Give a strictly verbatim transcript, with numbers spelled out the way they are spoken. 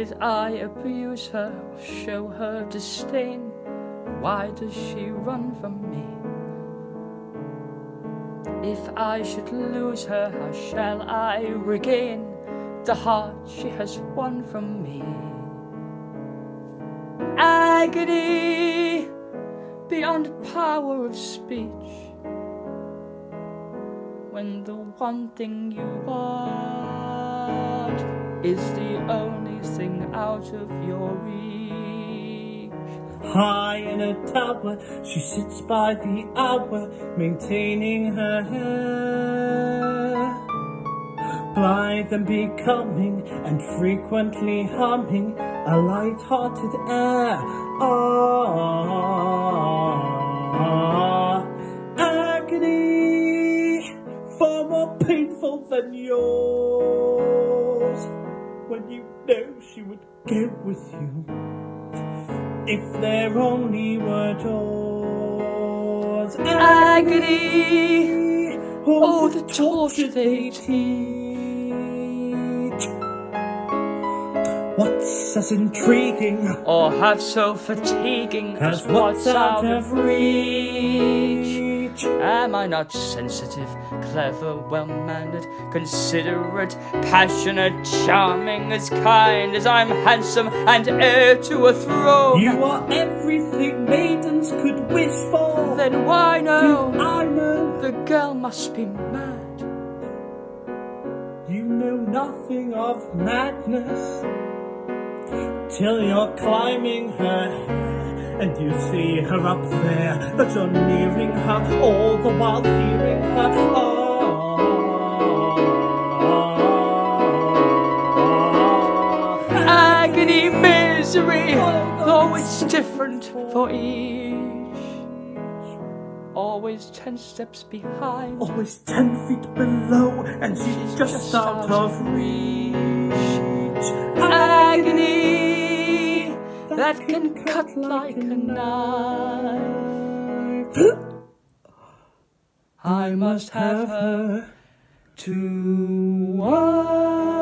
Did I abuse her or show her disdain? Why does she run from me? If I should lose her, how shall I regain the heart she has won from me? Agony beyond the power of speech, when the one thing you want is the only thing out of your reach. High in a tower, she sits by the hour, maintaining her hair, blithe and becoming, and frequently humming a light-hearted air. Ah, agony, far more painful than yours, when you know she would go with you if there only were doors. Agony, oh, the torture they teach. What's as intriguing, or half so fatiguing, as what's out of reach? Am I not sensitive, clever, well-mannered, considerate, passionate, charming, as kind as I'm handsome and heir to a throne? You are everything maidens could wish for. Then why no? Do I know the girl must be mad? You know nothing of madness till you're climbing her hair, and you see her up there, but you're nearing her, all the while hearing her. Oh, agony, misery, though it's different for each. Always ten steps behind, always ten feet below, and she's, she's just, just out, out of reach. Agony that can cut like a knife. I must have her to wife.